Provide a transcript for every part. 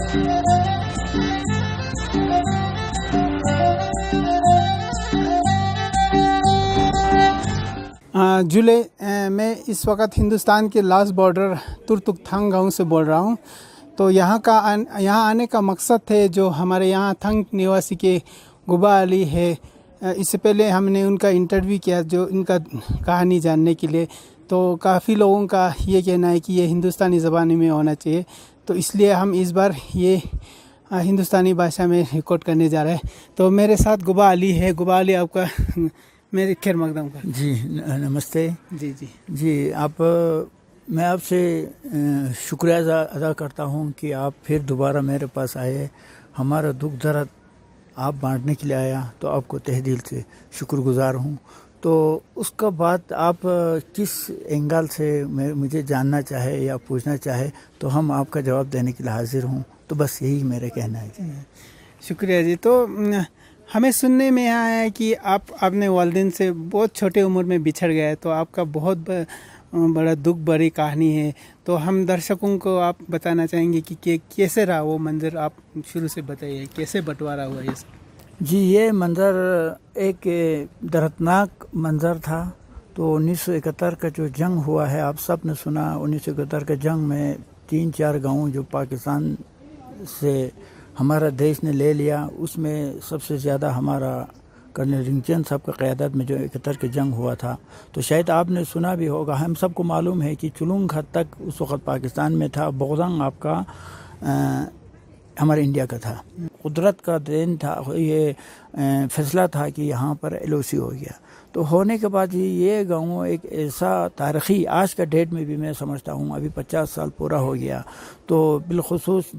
जुले मैं इस वक्त हिंदुस्तान के लास्ट बॉर्डर तुर्तुकथांग गांव से बोल रहा हूं। तो यहाँ आने का मकसद है जो हमारे यहाँ थंग निवासी के गुबा अली है। इससे पहले हमने उनका इंटरव्यू किया जो इनका कहानी जानने के लिए। तो काफ़ी लोगों का ये कहना है कि ये हिंदुस्तानी ज़बान में होना चाहिए, तो इसलिए हम इस बार ये हिंदुस्तानी भाषा में रिकॉर्ड करने जा रहे हैं। तो मेरे साथ गुबा अली है। गुबा अली, आपका मेरे खैर मकदम का। जी नमस्ते। जी मैं आपसे शुक्रिया अदा करता हूँ कि आप फिर दोबारा मेरे पास आए, हमारा दुख दर्द आप बांटने के लिए आया, तो आपको तहे दिल से शुक्रगुजार हूँ। तो उसका बाद आप किस एंगल से मुझे जानना चाहे या पूछना चाहे तो हम आपका जवाब देने के लिए हाजिर हूँ। तो बस यही मेरे कहना है जी। शुक्रिया जी। तो हमें सुनने में आया है कि आप अपने वालिदैन से बहुत छोटे उम्र में बिछड़ गए, तो आपका बहुत बड़ा दुख भरी कहानी है। तो हम दर्शकों को आप बताना चाहेंगे कि कैसे रहा वो मंजर, आप शुरू से बताइए कैसे बंटवारा हुआ ये सब। जी, ये मंज़र एक दर्दनाक मंज़र था। तो 1971 का जो जंग हुआ है, आप सब ने सुना। 1971 का जंग में 3-4 गाँव जो पाकिस्तान से हमारा देश ने ले लिया, उसमें सबसे ज़्यादा हमारा कर्नल रिंगचंद साहब की क़यादत में जो 71 का जंग हुआ था। तो शायद आपने सुना भी होगा, हम सबको मालूम है कि चुलुंग हद तक उस वक़्त पाकिस्तान में था, बोगदंग आपका हमारे इंडिया का था। कुदरत का देन था, ये फैसला था कि यहाँ पर LOC हो गया। तो होने के बाद ये गाँव एक ऐसा तारीख़ी, आज का डेट में भी मैं समझता हूँ अभी 50 साल पूरा हो गया। तो बिलखुसूस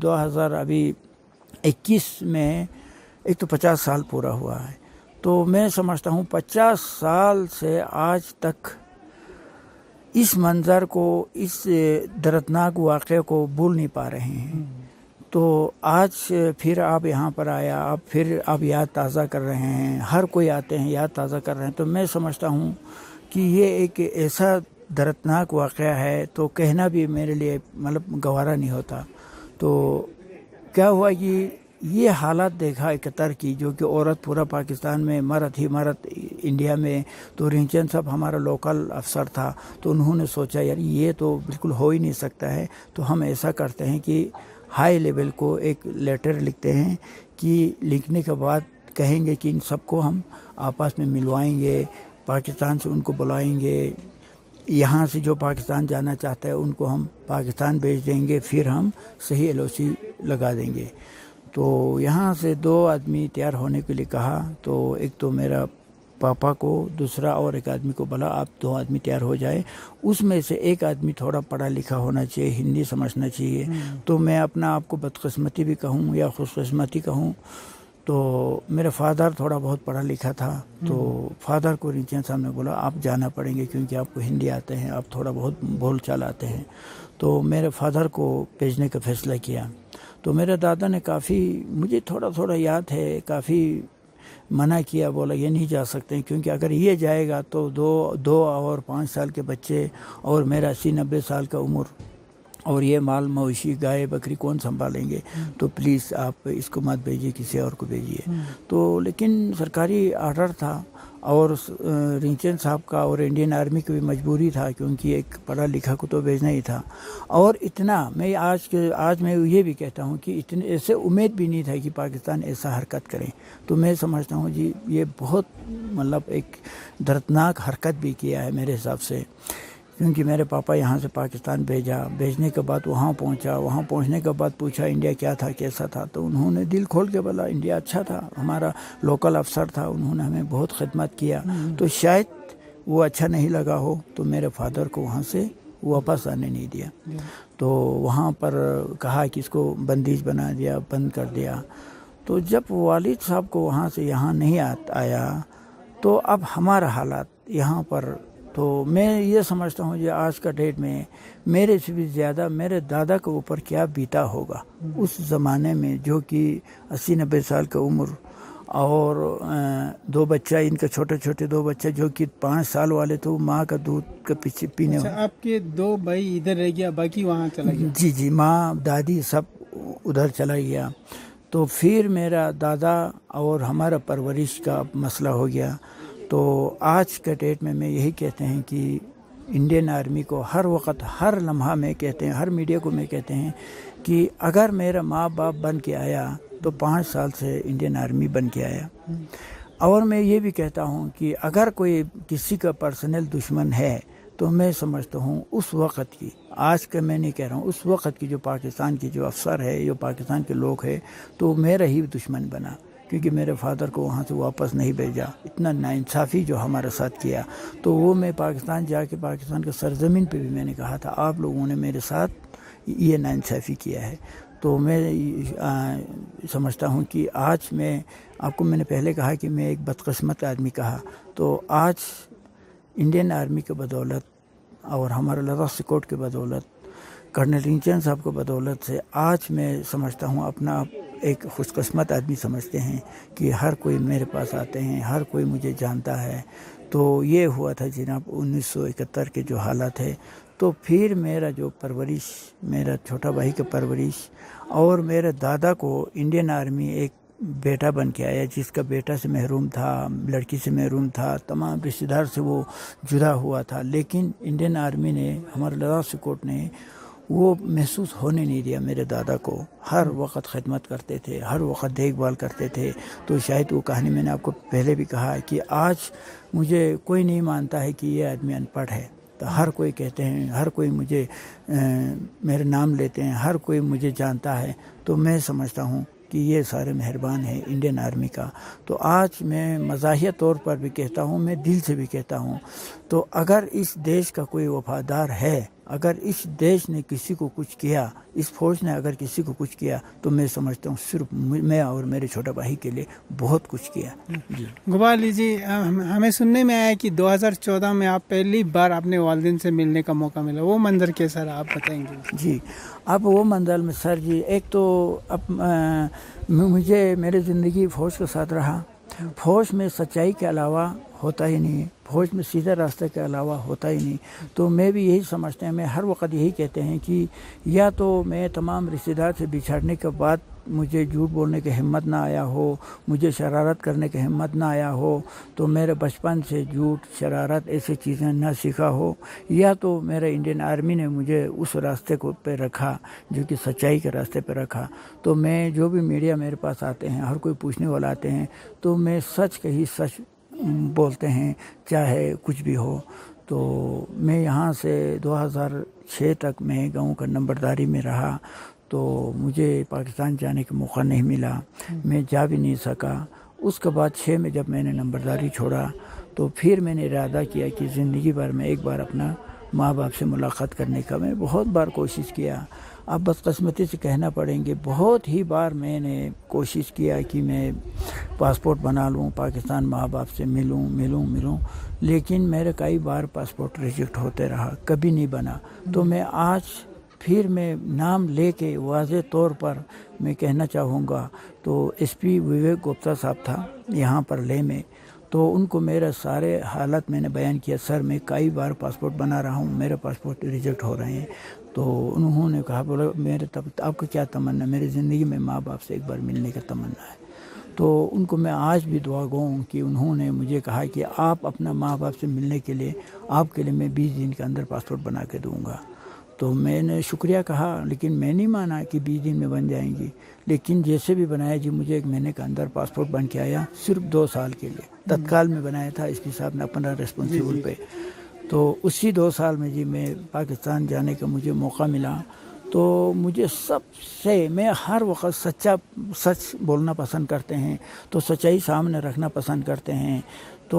2021 में एक तो 50 साल पूरा हुआ है। तो मैं समझता हूँ 50 साल से आज तक इस मंज़र को, इस दर्दनाक वाक़े को भूल नहीं पा रहे हैं। तो आज फिर आप यहाँ पर आया, आप याद ताज़ा कर रहे हैं, हर कोई आते हैं याद ताज़ा कर रहे हैं। तो मैं समझता हूँ कि ये एक ऐसा दर्दनाक वाक़या है, तो कहना भी मेरे लिए मतलब गवारा नहीं होता। तो क्या हुआ कि ये हालात देखा 71 की, जो कि औरत पूरा पाकिस्तान में, मर्द इंडिया में। तो रिंगचंद साहब हमारा लोकल अफसर था, तो उन्होंने सोचा यार ये तो बिल्कुल हो ही नहीं सकता है। तो हम ऐसा करते हैं कि हाई लेवल को एक लेटर लिखते हैं, कि लिखने के बाद कहेंगे कि इन सबको हम आपस में मिलवाएंगे, पाकिस्तान से उनको बुलाएंगे, यहाँ से जो पाकिस्तान जाना चाहता है उनको हम पाकिस्तान भेज देंगे, फिर हम सही LOC लगा देंगे। तो यहाँ से 2 आदमी तैयार होने के लिए कहा। तो एक तो मेरा पापा को, दूसरा और एक आदमी को बोला आप 2 आदमी तैयार हो जाए। उसमें से एक आदमी थोड़ा पढ़ा लिखा होना चाहिए, हिंदी समझना चाहिए। तो मैं अपना आपको बदकिस्मती भी कहूँ या खुशकिस्मती कहूँ, तो मेरा फादर थोड़ा बहुत पढ़ा लिखा था। तो फादर को रिंगचंद साहब ने बोला आप जाना पड़ेंगे, क्योंकि आपको हिंदी आते हैं, आप थोड़ा बहुत बोल चाल आते हैं। तो मेरे फादर को भेजने का फ़ैसला किया। तो मेरे दादा ने काफ़ी, मुझे थोड़ा याद है, काफ़ी मना किया, बोला ये नहीं जा सकते, क्योंकि अगर ये जाएगा तो 2 और 5 साल के बच्चे और मेरा 80-90 साल का उम्र, और ये माल मवेशी गाय बकरी कौन संभालेंगे। तो प्लीज़ आप इसको मत भेजिए, किसी और को भेजिए। तो लेकिन सरकारी आर्डर था, और रिंगचंद साहब का और इंडियन आर्मी की भी मजबूरी था, क्योंकि एक पढ़ा लिखा को तो भेजना ही था। और इतना मैं आज मैं ये भी कहता हूँ कि इतने ऐसे उम्मीद भी नहीं था कि पाकिस्तान ऐसा हरकत करे। तो मैं समझता हूँ जी ये बहुत मतलब एक दर्दनाक हरकत भी किया है मेरे हिसाब से, क्योंकि मेरे पापा यहाँ से पाकिस्तान भेजने के बाद वहाँ पहुँचा। वहाँ पहुँचने के बाद पूछा इंडिया क्या था, कैसा था। तो उन्होंने दिल खोल के बोला इंडिया अच्छा था, हमारा लोकल अफसर था, उन्होंने हमें बहुत खिदमत किया। तो शायद वो अच्छा नहीं लगा हो, तो मेरे फादर को वहाँ से वापस आने नहीं दिया। तो वहाँ पर कहा कि इसको बंदिश बना दिया, बंद कर दिया। तो जब वालिद साहब को वहाँ से यहाँ नहीं आया, तो अब हमारा हालात यहाँ पर, तो मैं ये समझता हूँ कि आज का डेट में मेरे से भी ज़्यादा मेरे दादा के ऊपर क्या बीता होगा उस ज़माने में, जो कि 80-90 साल का उम्र, और 2 बच्चा, इनका छोटे 2 बच्चे जो कि 5 साल वाले, तो माँ का दूध का पीछे पीने। अच्छा, आपके 2 भाई इधर रह गया, बाकी वहाँ चला गया? जी, माँ दादी सब ادھر چلا گیا. تو پھر میرا دادا اور ہمارا پرورش کا مسئلہ ہو گیا. تو آج کے ڈیٹ میں یہی کہتے ہیں کہ انڈین آرمی کو ہر وقت ہر لمحہ میں کہتے ہیں, ہر میڈیا کو میں کہتے ہیں کہ اگر میرا ماں باپ بن کے آیا تو 5 سال سے انڈین آرمی بن کے آیا. اور میں یہ بھی کہتا ہوں کہ اگر کوئی کسی کا پرسنل دشمن ہے تو میں سمجھتا ہوں اس وقت کی, آج کا میں نہیں کہہ رہا ہوں, اس وقت کی جو پاکستان کی جو افسر ہے, جو پاکستان کے لوگ ہے, تو میرا ہی دشمن بنا, کیونکہ میرے فادر کو وہاں سے واپس نہیں بھیجا. اتنا ناانصافی جو ہمارے ساتھ کیا, تو وہ میں پاکستان جا کے پاکستان کے سرزمین پہ بھی میں نے کہا تھا آپ لوگوں نے میرے ساتھ یہ ناانصافی کیا ہے. تو میں سمجھتا ہوں کہ آج میں آپ کو, میں نے پہلے کہا کہ میں ایک بدقسمت آدمی کہا, تو آج انڈین آرمی کے بدولت اور ہمارے لداخ سکوٹ کے بدولت, کرنل رنچن صاحب کو بدولت سے آج میں سمجھتا ہوں اپنا آپ ایک خوش قسمت آدمی سمجھتے ہیں کہ ہر کوئی میرے پاس آتے ہیں, ہر کوئی مجھے جانتا ہے. تو یہ ہوا تھا جناب 1971 کے جو حالات ہے. تو پھر میرا جو پرورش, میرا چھوٹا بھائی کا پرورش, اور میرے دادا کو انڈین آرمی ایک بیٹا بن کے آیا, جس کا بیٹا سے محروم تھا, لڑکی سے محروم تھا, تمام رشتہ دار سے وہ جدا ہوا تھا. لیکن انڈین آرمی نے, ہمارے لداخ سکوٹ نے وہ محسوس ہونے نہیں دیا میرے دادا کو. ہر وقت خدمت کرتے تھے, ہر وقت دیکھ بھال کرتے تھے. تو شاید وہ کہانی میں نے آپ کو پہلے بھی کہا کہ آج مجھے کوئی نہیں مانتا ہے کہ یہ آدمی ان پڑھ ہے. تو ہر کوئی کہتے ہیں, ہر کوئی مجھے میرے نام لیتے ہیں, ہر کوئی مجھے جانتا ہے. تو میں سمجھتا ہوں کہ یہ سارے مہربان ہیں انڈین آرمی کا. تو آج میں مزاحیہ طور پر بھی کہتا ہوں, میں دل سے بھی کہتا ہوں, تو اگر اس دیش کا کوئی وفادار ہے, اگر اس دیش نے کسی کو کچھ کیا, اس فوج نے اگر کسی کو کچھ کیا, تو میں سمجھتا ہوں صرف میں اور میرے چھوٹا بھائی کے لیے بہت کچھ کیا. جی غبار علی جی, ہمیں سننے میں آیا کہ 2014 میں آپ پہلی بار اپنے والدین سے ملنے کا موقع ملا, وہ منظر کیسا رہا آپ بتائیں گے؟ جی, اب وہ منظر میں سر جی, ایک تو اب مجھے میرے زندگی فوج کے ساتھ رہا. فوج میں سچائی کے علاوہ ہوتا ہی نہیں, فوج میں سیدھے راستے کے علاوہ ہوتا ہی نہیں. تو میں بھی یہی سمجھتے ہیں, میں ہر وقت یہی کہتے ہیں کہ یا تو میں تمام رشتہ دار سے بچھڑنے کے بعد مجھے جھوٹ بولنے کی ہمت نہ آیا ہو, مجھے شرارت کرنے کی ہمت نہ آیا ہو, تو میرے بچپن سے جھوٹ, شرارت ایسی چیزیں نہ سیکھا ہو, یا تو میرے انڈین آرمی نے مجھے اس راستے کو پہ رکھا جو کہ سچائی کے راستے پہ رکھا. تو میں جو بھی میڈیا میرے پاس آتے ہیں, ہر کوئی پوچھنے والا آتے ہیں, تو میں سچ کہی سچ بولتے ہیں, چاہے کچھ بھی ہو. تو میں یہاں سے 2006 تک میں گاؤں کا نمبرداری میں رہا. تو مجھے پاکستان جانے کا موقع نہیں ملا, میں جا بھی نہیں سکا. اس کے بعد 6 میں جب میں نے نمبرداری چھوڑا, تو پھر میں نے ارادہ کیا کہ زندگی بھر میں ایک بار اپنا ماں باپ سے ملاقات کرنے کا. میں بہت بار کوشش کیا, اب بدقسمتی سے کہنا پڑیں گے, بہت ہی بار میں نے کوشش کیا کہ میں پاسپورٹ بنا لوں, پاکستان ماں باپ سے ملوں, لیکن میرے کئی بار پاسپورٹ ریجیکٹ ہوتے رہا, کبھی نہیں بنا. تو میں آج پھر میں نام لے کے واضح طور پر میں کہنا چاہوں گا, تو ایس پی وویک گپتا صاحب تھا یہاں پر لے میں, تو ان کو میرا سارے حالت میں نے بیان کیا, سر میں کئی بار پاسپورٹ بنا رہا ہوں, میرے پاسپورٹ ریجیکٹ ہو رہے ہیں. تو انہوں نے کہا, بولے میرے آپ کو کیا تمنا؟ میری زندگی میں ماں باپ سے ایک بار ملنے کا تمنا ہے. تو ان کو میں آج بھی دعا گو ہوں کہ انہوں نے مجھے کہا کہ آپ اپنا ماں باپ سے ملنے کے لیے, آپ کے لیے میں 20 دن کے اندر پاسپورٹ بنا کے دوں گا. تو میں نے شکریہ کہا, لیکن میں نہیں مانا کہ 20 دن میں بن جائیں گی. لیکن جیسے بھی بنایا جی, مجھے 1 مہینے کے اندر پاسپورٹ بن کے آیا, صرف 2 سال کے لیے. تتکال میں بنایا تھا ایس پی صاحب نے اپنا ریسپانسیبل پہ. تو اسی 2 سال میں جی میں پاکستان جانے کا مجھے موقع ملا. تو مجھے سب سے, میں ہر وقت سچ بولنا پسند کرتے ہیں, تو سچائی سامنے رکھنا پسند کرتے ہیں. تو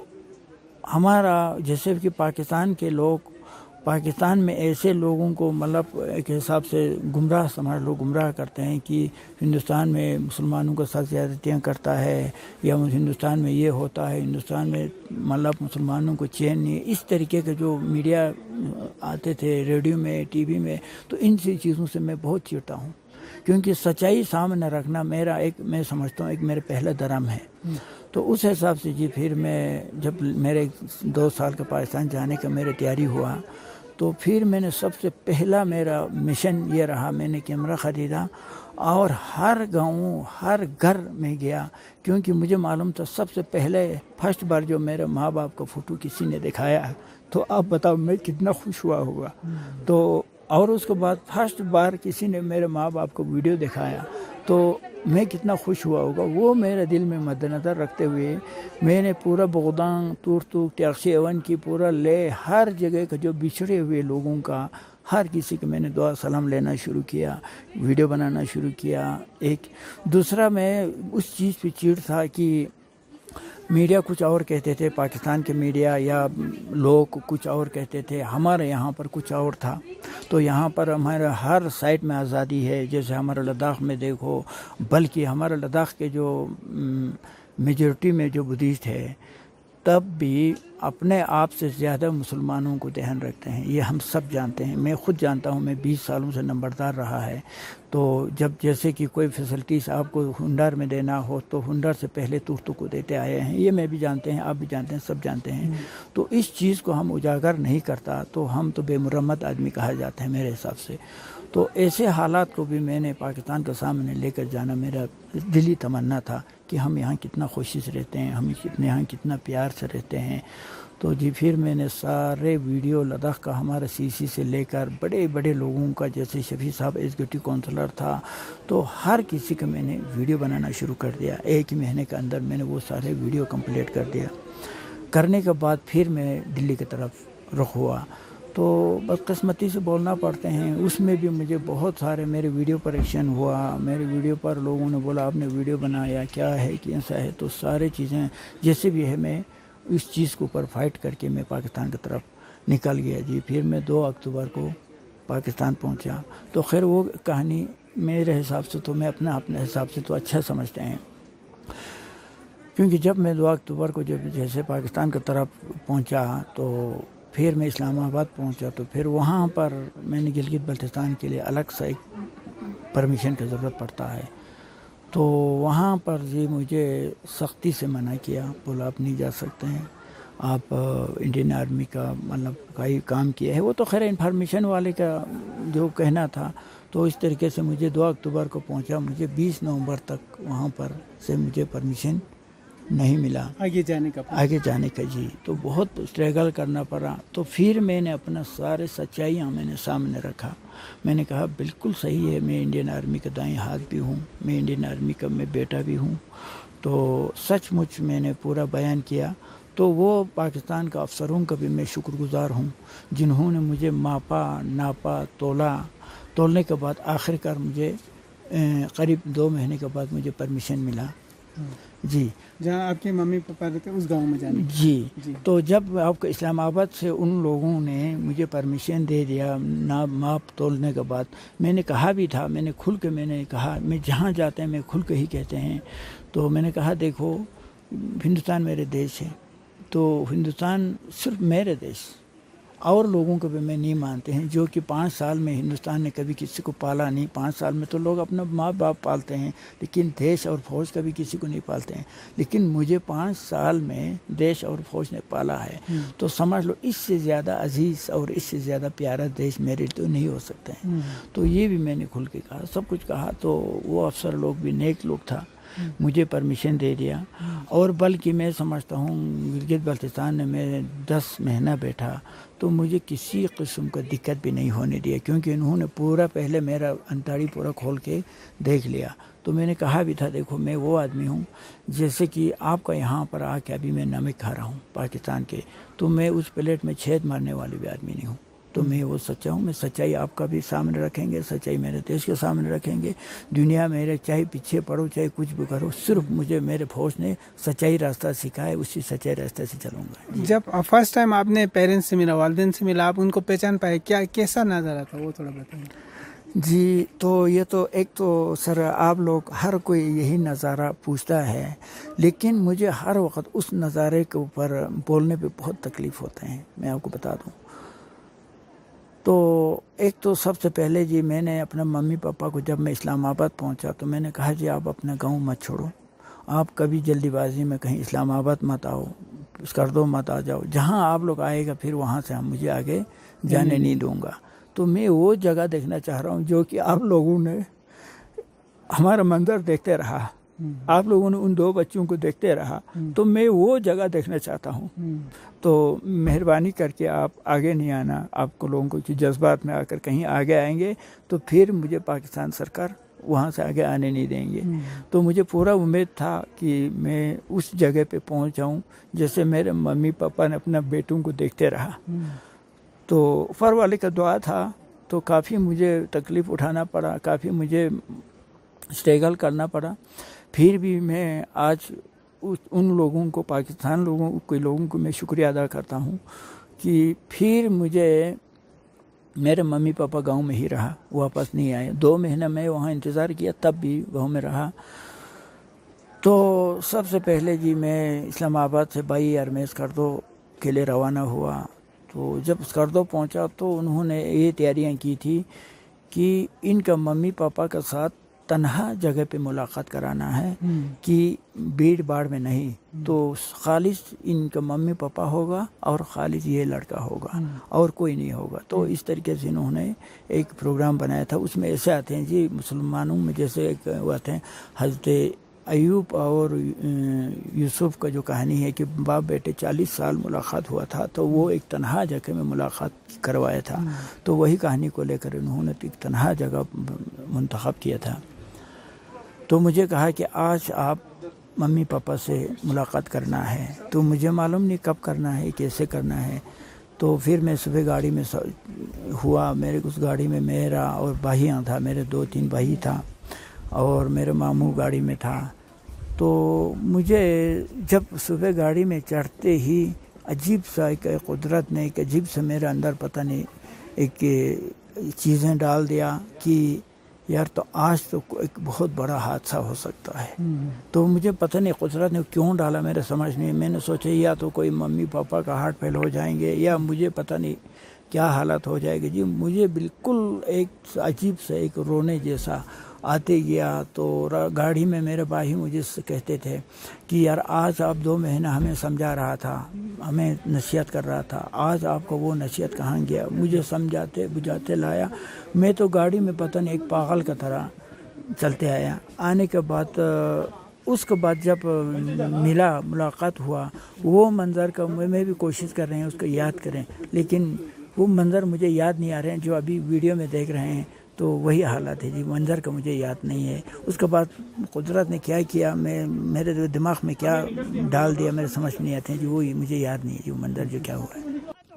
ہمارا جیسے کہ پاکستان کے لوگ, پاکستان میں ایسے لوگوں کو مطلب ایک حساب سے گمراہ سمجھ لوگ گمراہ کرتے ہیں کہ ہندوستان میں مسلمانوں کے ساتھ زیادتیاں کرتا ہے, یا ہندوستان میں یہ ہوتا ہے, ہندوستان میں مطلب مسلمانوں کو چین نہیں. اس طریقے کے جو میڈیا آتے تھے ریڈیو میں, ٹی وی میں, تو ان سی چیزوں سے میں بہت چڑتا ہوں, کیونکہ سچائی سامنے رکھنا میرا ایک, میں سمجھتا ہوں ایک میرے پہلا دھرم ہے. تو اس حساب سے جی پھر میں جب میرے 2 سال کا پاکستان جانے کا میرے تیاری ہوا, تو پھر میں نے سب سے پہلا میرا مشن یہ رہا، میں نے کیمرہ خریدا اور ہر گاؤں ہر گھر میں گیا، کیونکہ مجھے معلوم تھا سب سے پہلے فرسٹ بار جو میرے ماں باپ کا فوٹو کسی نے دکھایا تو اب بتاؤ میں کتنا خوش ہوا ہوگا۔ تو اور اس کے بعد فرسٹ بار کسی نے میرے ماں باپ کو ویڈیو دکھایا تو میں کتنا خوش ہوا ہوگا، وہ میرے دل میں مد نظر رکھتے ہوئے میں نے پورا بغدان، تورتوک، ٹیکسی ایون کی پورا لے ہر جگہ کا جو بچھڑے ہوئے لوگوں کا ہر کسی کو میں نے دعا سلام لینا شروع کیا، ویڈیو بنانا شروع کیا۔ ایک دوسرا میں اس چیز پہ چڑ تھا کہ میڈیا کچھ اور کہتے تھے، پاکستان کے میڈیا یا لوگ کچھ اور کہتے تھے، ہمارے یہاں پر کچھ اور تھا۔ تو یہاں پر ہمارے ہر سائٹ میں آزادی ہے، جیسے ہمارے لداخ میں دیکھو، بلکہ ہمارے لداخ کے جو میجورٹی میں جو بدھسٹ ہے تب بھی اپنے آپ سے زیادہ مسلمانوں کو دھیان رکھتے ہیں، یہ ہم سب جانتے ہیں، میں خود جانتا ہوں، میں 20 سالوں سے نمبردار رہا ہے۔ تو جب جیسے کہ کوئی فیسلٹیز آپ کو ہنڈار میں دینا ہو تو ہنڈار سے پہلے تورتو کو دیتے آئے ہیں، یہ میں بھی جانتے ہیں، آپ بھی جانتے ہیں، سب جانتے ہیں۔ تو اس چیز کو ہم اجاگر نہیں کرتا تو ہم تو بے مرمت آدمی کہا جاتا ہے میرے حساب سے۔ تو ایسے حالات کو بھی میں نے پاکستان کے سامنے لے کر جانا میرا دلی تمنا تھا کہ ہم یہاں کتنا خوشی سے رہتے ہیں، ہم یہاں کتنا پیار سے رہتے ہیں۔ تو جی پھر میں نے سارے ویڈیو لداخ کا ہمارا سی سی سے لے کر بڑے بڑے لوگوں کا، جیسے شفیع صاحب ایگزیکٹو کونسلر تھا، تو ہر کسی کا میں نے ویڈیو بنانا شروع کر دیا۔ ایک ہی مہینے کے اندر میں نے وہ سارے ویڈیو کمپلیٹ کر دیا۔ کرنے کے بعد پھر میں دلی کی طرف رخ ہوا۔ تو بدقسمتی سے بولنا پڑتے ہیں، اس میں بھی مجھے بہت سارے میرے ویڈیو پر ایکشن ہوا، میرے ویڈیو پر لوگوں نے بولا آپ نے ویڈیو بنایا کیا ہے، کیسا ہے، تو سارے چیزیں جیسے بھی ہے میں اس چیز کے اوپر فائٹ کر کے میں پاکستان کی طرف نکل گیا جی۔ پھر میں 2 اکتوبر کو پاکستان پہنچا۔ تو خیر وہ کہانی میرے حساب سے تو میں اپنے حساب سے تو اچھا سمجھتے ہیں، کیونکہ جب میں 2 اکتوبر کو جب جیسے پاکستان کی طرف پہنچا تو پھر میں اسلام آباد پہنچا، تو پھر وہاں پر میں نے گلگت بلتستان کے لیے الگ سے ایک پرمیشن کی ضرورت پڑتا ہے، تو وہاں پر جی مجھے سختی سے منع کیا، بولا آپ نہیں جا سکتے ہیں، آپ انڈین آرمی کا مطلب کئی کام کیا ہے، وہ تو خیر انفارمیشن والے کا جو کہنا تھا۔ تو اس طریقے سے مجھے 2 اکتوبر کو پہنچا، مجھے 20 نومبر تک وہاں پر سے مجھے پرمیشن نہیں ملا آگے جانے کا جی۔ تو بہت اسٹرگل کرنا پڑا۔ تو پھر میں نے اپنا سارے سچائیاں میں نے سامنے رکھا، میں نے کہا بالکل صحیح ہے، میں انڈین آرمی کا دائیں ہاتھ بھی ہوں، میں انڈین آرمی کا میں بیٹا بھی ہوں۔ تو سچ مچ میں نے پورا بیان کیا۔ تو وہ پاکستان کا افسروں کا بھی میں شکر گزار ہوں جنہوں نے مجھے ماپا، ناپا، تولنے کے بعد آخر کار مجھے قریب 2 مہینے کے بعد مجھے پرمیشن ملا جی۔ جہاں آپ کے ممی پاپا رہتے اس گاؤں میں جانے جی۔ تو جب آپ کو اسلام آباد سے ان لوگوں نے مجھے پرمیشن دے دیا ماپ تولنے کے بعد، میں نے کہا بھی تھا، میں نے کھل کے میں نے کہا، میں جہاں جاتے ہیں میں کھل کے ہی کہتے ہیں، تو میں نے کہا دیکھو ہندوستان میرے دیش ہے، تو ہندوستان صرف میرے دیش، اور لوگوں کو بھی میں نہیں مانتے ہیں جو کہ 5 سال میں ہندوستان نے کبھی کسی کو پالا نہیں۔ 5 سال میں تو لوگ اپنا ماں باپ پالتے ہیں، لیکن دیش اور فوج کبھی کسی کو نہیں پالتے ہیں، لیکن مجھے 5 سال میں دیش اور فوج نے پالا ہے۔ تو سمجھ لو اس سے زیادہ عزیز اور اس سے زیادہ پیارا دیش میرے تو نہیں ہو سکتے ہیں۔ تو یہ بھی میں نے کھل کے کہا، سب کچھ کہا۔ تو وہ افسر لوگ بھی نیک لوگ تھا، مجھے پرمیشن دے دیا، اور بلکہ میں سمجھتا ہوں گلگت بلتستان میں میں 10 مہینہ بیٹھا تو مجھے کسی قسم کا دقت بھی نہیں ہونے دیا، کیونکہ انہوں نے پورا پہلے میرا انتاڑی پورا کھول کے دیکھ لیا۔ تو میں نے کہا بھی تھا دیکھو میں وہ آدمی ہوں جیسے کہ آپ کا یہاں پر آ کے ابھی میں نمک کھا رہا ہوں پاکستان کے، تو میں اس پلیٹ میں چھید مارنے والی بھی آدمی نہیں ہوں۔ تو میں وہ سچا ہوں، میں سچائی آپ کا بھی سامنے رکھیں گے، سچائی میرے دیش کے سامنے رکھیں گے، دنیا میرے چاہے پیچھے پڑو چاہے کچھ بھی کرو، صرف مجھے میرے فوج نے سچائی راستہ سکھایا ہے، اسی سچائی راستے سے چلوں گا۔ جب فرسٹ ٹائم آپ نے پیرنٹس سے ملا، والدین سے ملا، آپ ان کو پہچان پائے، کیسا نظارہ تھا وہ تھوڑا بتائیں۔ جی تو یہ تو ایک تو سر آپ لوگ ہر کوئی یہی نظارہ پوچھتا ہے، لیکن مجھے ہر وقت اس نظارے کے اوپر بولنے پہ بہت تکلیف ہوتے ہیں، میں آپ کو بتا دوں۔ تو ایک تو سب سے پہلے جی میں نے اپنے ممی پاپا کو جب میں اسلام آباد پہنچا تو میں نے کہا جی آپ اپنا گاؤں مت چھوڑو، آپ کبھی جلدی بازی میں کہیں اسلام آباد مت آؤ، स्कर्दो मत आ जाओ, जहाँ आप लोग आएगा फिर वहाँ से हम मुझे आगे जाने नहीं दूंगा। तो मैं वो जगह देखना चाह रहा हूँ जो कि आप लोगों ने हमारा मंजर देखते रहा, आप लोगों ने उन 2 बच्चों को देखते रहा, तो मैं वो जगह देखना चाहता हूँ। तो मेहरबानी करके आप आगे नहीं आना, आपको लोगों को जज्बात में आकर कहीं आगे आएंगे तो फिर मुझे पाकिस्तान सरकार वहाँ से आगे आने नहीं देंगे। तो मुझे पूरा उम्मीद था कि मैं उस जगह पे पहुँच जाऊँ जैसे मेरे मम्मी पापा ने अपना बेटों को देखते रहा। तो ऊपर वाले का दुआ था, तो काफ़ी मुझे तकलीफ़ उठाना पड़ा, काफ़ी मुझे स्ट्रगल करना पड़ा, फिर भी मैं आज उन लोगों को, पाकिस्तान लोगों को मैं शुक्रिया अदा करता हूँ कि फिर मुझे मेरे मम्मी पापा गांव में ही रहा, वापस नहीं आए। 2 महीना मैं वहाँ इंतज़ार किया, तब भी गांव में रहा। तो सबसे पहले जी मैं इस्लामाबाद से भाई एयरमेल स्कर्दो के लिए रवाना हुआ। तो जब स्कर्दो पहुँचा तो उन्होंने ये तैयारियाँ की थी कि इनका मम्मी पापा के साथ तन्हा जगह पे मुलाकात कराना है कि भीड़ भाड़ में नहीं, तो खालिस इनका मम्मी पापा होगा और खालिस ये लड़का होगा और कोई नहीं होगा। तो इस तरीके से इन्होंने एक प्रोग्राम बनाया था। उसमें ऐसे आते हैं जी, मुसलमानों में जैसे एक आते हैं हज़रत अयूब और यूसुफ का जो कहानी है कि बाप बेटे 40 साल मुलाकात हुआ था, तो वो एक तन्हा जगह में मुलाकात करवाया था। तो वही कहानी को लेकर इन्होंने एक तन्हा जगह मुंतखब किया था। तो मुझे कहा कि आज आप मम्मी पापा से मुलाकात करना है, तो मुझे मालूम नहीं कब करना है, कैसे करना है। तो फिर मैं सुबह गाड़ी में हुआ, मेरे उस गाड़ी में मेरा और भाइयाँ था, मेरे 2-3 भाई था और मेरे मामू गाड़ी में था। तो मुझे जब सुबह गाड़ी में चढ़ते ही अजीब सा एक कुदरत ने एक अजीब सा मेरे अंदर पता नहीं एक चीज़ें डाल दिया कि यार तो आज तो एक बहुत बड़ा हादसा हो सकता है। तो मुझे पता नहीं कुदरत ने क्यों डाला, मेरे समझ नहीं। मैंने सोचा या तो कोई मम्मी पापा का हार्ट फेल हो जाएंगे या मुझे पता नहीं क्या हालत हो जाएगी जी। मुझे बिल्कुल एक अजीब से एक रोने जैसा आते गया। तो गाड़ी में मेरे भाई मुझे कहते थे कि यार आज आप 2 महीना हमें समझा रहा था, हमें नसीहत कर रहा था, आज आपको वो नसीहत कहाँ गया। मुझे समझाते बुझाते लाया, मैं तो गाड़ी में पता नहीं एक पागल का तरह चलते आया। आने के बाद उसके बाद जब मुलाकात हुआ, वो मंज़र का मैं भी कोशिश कर रहे हैं उसको याद करें, लेकिन वो मंज़र मुझे याद नहीं आ रहे हैं जो अभी वीडियो में देख रहे हैं। तो वही हालत है जी, मंज़र का मुझे याद नहीं है। उसके बाद कुदरत ने क्या किया, मेरे दिमाग में क्या डाल दिया, मेरे समझ में नहीं आते हैं जी, वो मुझे याद नहीं है जो मंज़र जो क्या हुआ है।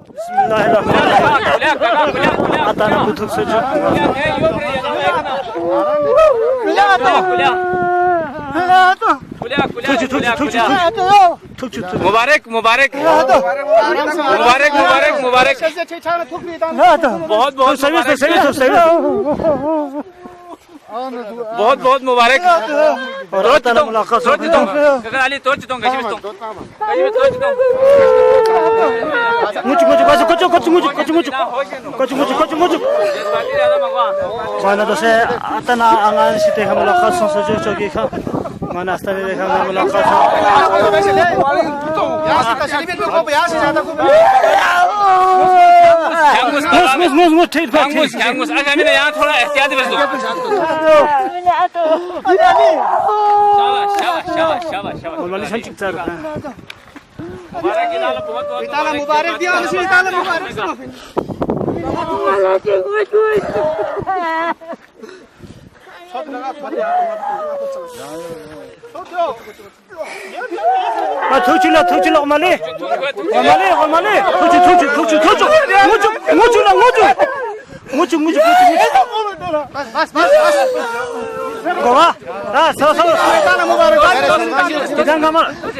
मुबारक मुबारक मुबारक मुबारक मुबारक, बहुत बहुत बहुत बहुत मुबारक। mana dosa atana angan site ka mulakat sa jogi ka mana astane dekha mulakat Kangus agar मैं यहाँ थोड़ा एहतियात बरतो। शाबाश शाबाश शाबाश शाबाश। वाली संचित सर मुबारक इताला बहुत बहुत इताला मुबारक दिया उसी इताला मुबारक 토치라 엄마네 토치 고마 서서 이따나 무바rak 이단 가만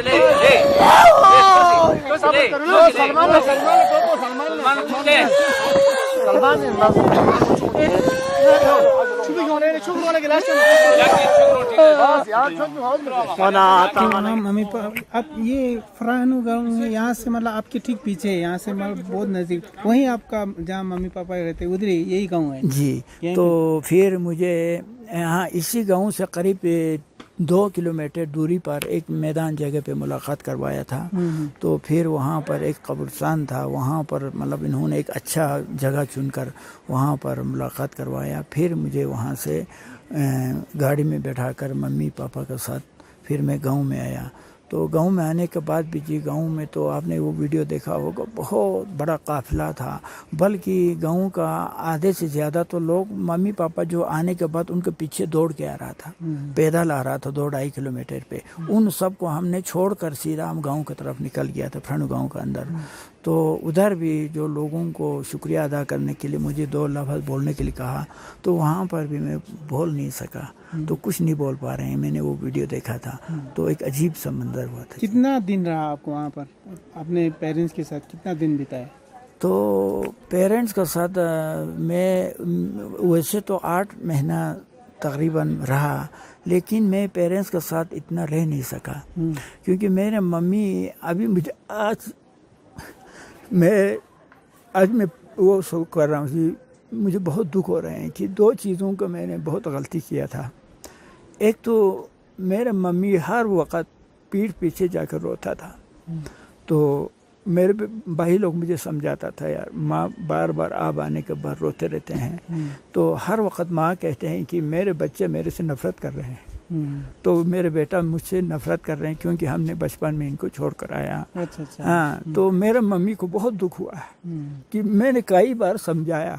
मम्मी पापा अब ये फरानो गाँव है, यहाँ से मतलब आपके ठीक पीछे है, यहाँ से मतलब बहुत नज़दीक, वहीं आपका जहाँ मम्मी पापा रहते उधर यही गाँव है जी। तो फिर मुझे यहाँ इसी गांव से करीब 2 کلومیٹر دوری پر ایک میدان جگہ پہ ملاقات کروایا تھا. تو پھر وہاں پر ایک قبرستان تھا, وہاں پر مطلب انہوں نے ایک اچھا جگہ چن کر وہاں پر ملاقات کروایا. پھر مجھے وہاں سے گاڑی میں بیٹھا کر ممی پاپا کے ساتھ پھر میں گاؤں میں آیا. تو گاؤں میں آنے کے بعد بھی جی گاؤں میں تو آپ نے وہ ویڈیو دیکھا ہوگا, بہت بڑا قافلہ تھا, بلکہ گاؤں کا آدھے سے زیادہ تو لوگ ممی پاپا جو آنے کے بعد ان کے پیچھے دوڑ کے آ رہا تھا, پیدل آ رہا تھا 2-2.5 کلومیٹر پہ. ان سب کو ہم نے چھوڑ کر سیدھا ہم گاؤں کی طرف نکل گیا تھا, فرنڈ گاؤں کے اندر. تو ادھر بھی جو لوگوں کو شکریہ ادا کرنے کے لیے مجھے 2 لفظ بولنے کے لیے کہا, تو وہاں پر بھی میں بول نہیں سکا, تو کچھ نہیں بول پا رہے ہیں. میں نے وہ ویڈیو دیکھا تھا تو ایک عجیب سا منظر ہوا تھا. کتنا دن رہا آپ کو وہاں پر, اپنے پیرنٹس کے ساتھ کتنا دن بتایا؟ تو پیرنٹس کے ساتھ میں ویسے تو 8 مہینہ تقریباً رہا, لیکن میں پیرنٹس کے ساتھ اتنا رہ نہیں سکا, کیونکہ میرے ممی ابھی مجھے آج میں وہ سو کر رہا ہوں کہ مجھے بہت دکھ ہو رہے ہیں کہ 2 چیزوں کو میں نے بہت غلطی کیا تھا. ایک تو میرے ممی ہر وقت پیٹھ پیچھے جا کر روتا تھا, تو میرے بھائی لوگ مجھے سمجھاتا تھا یار ماں بار بار آپ آنے کے بعد روتے رہتے ہیں, تو ہر وقت ماں کہتے ہیں کہ میرے بچے میرے سے نفرت کر رہے ہیں, تو میرے بیٹا مجھ سے نفرت کر رہے ہیں کیونکہ ہم نے بچپن میں ان کو چھوڑ کر آیا. ہاں, تو میرے ممی کو بہت دکھ ہوا ہے کہ میں نے کئی بار سمجھایا,